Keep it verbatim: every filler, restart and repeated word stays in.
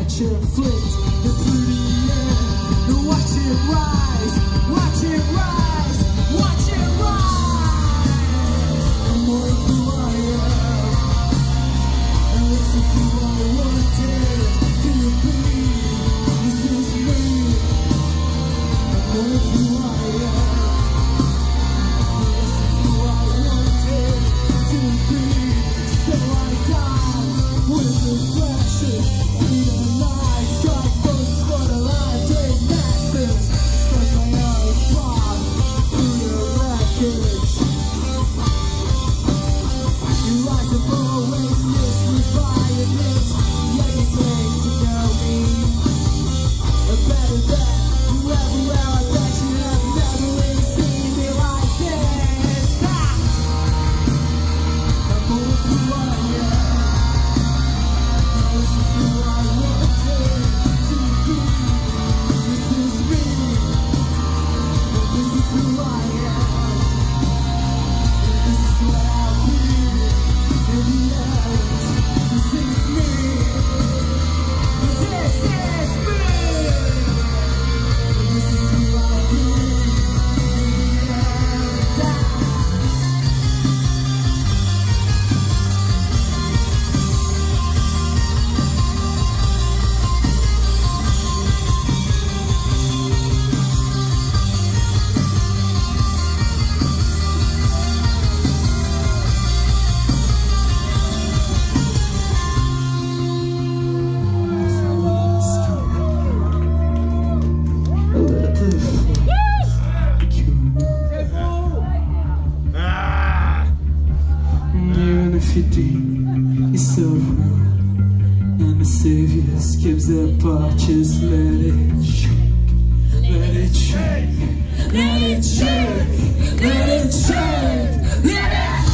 catch and flicked and through the air. And watch it rise, watch it rise, watch it rise. I'm more of who I am, and this is who I wanted to be. This is me. I'm more of who I am, and this is who I wanted to be. So I dance with the flashes, through the lights, strike poses for the life, take masses, scratch my own path through the wreckage. You rise up always, miss me by a minute, yeah you claim to know me better than whoever, where I bet you have never really seen me like this. Ah! I'm more of who I am. This is who I wanted to be. This is me. This is who I am. This is what I'll be. In the end, this is me. This is me. This is who I'll be. In the end. Even if you think it's so real, and the savior skips apart, just let it shake, let it shake, let it shake, let it shake, let it